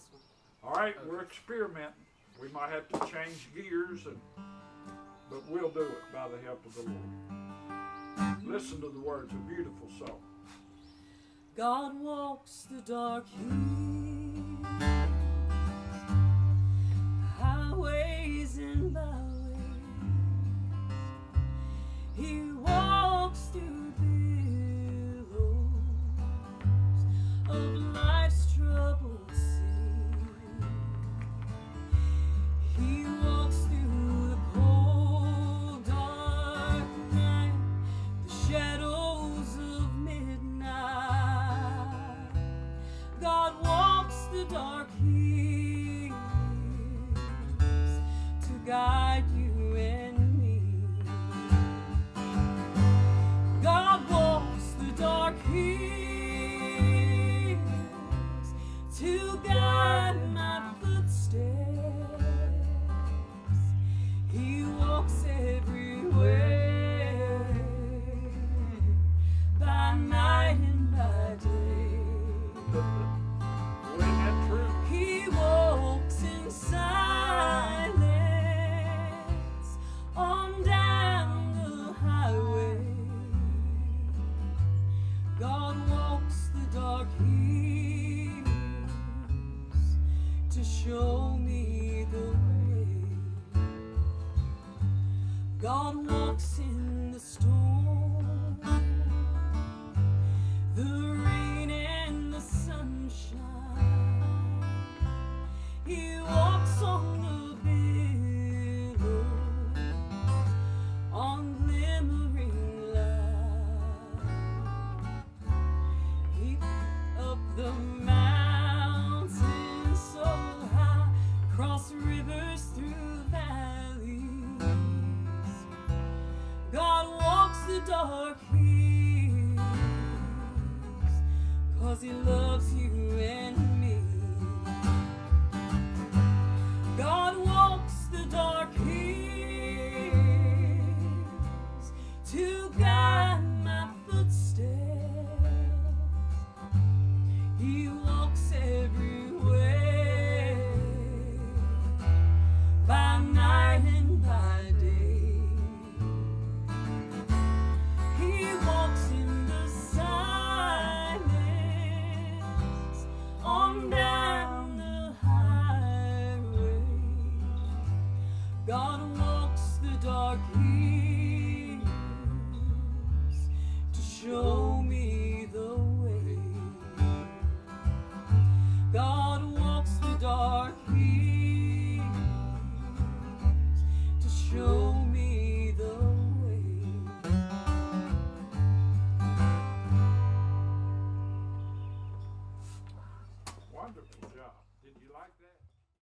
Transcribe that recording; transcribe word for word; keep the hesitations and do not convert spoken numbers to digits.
this one. All right, Okay. we're experimenting. We might have to change gears, and but we'll do it by the help of the Lord. Listen to the words, a beautiful song. God walks the dark hills, highways and byways. He walks through billows of life's troubled sea. He walks through the cold, dark night, the shadows of midnight. God walks the dark hills to guide you and me. God walks the dark hills to guide my footsteps. He walks everywhere, by night and by day. Isn't that true? He walks in silence on down the highway. God walks the dark hills to show me the way. God walks in the storm, the rain and the sunshine. He walks on the billows, on glimmering light. He up the mountains so high, cross rivers through valleys. God walks the dark hills, 'cause he loves you and me.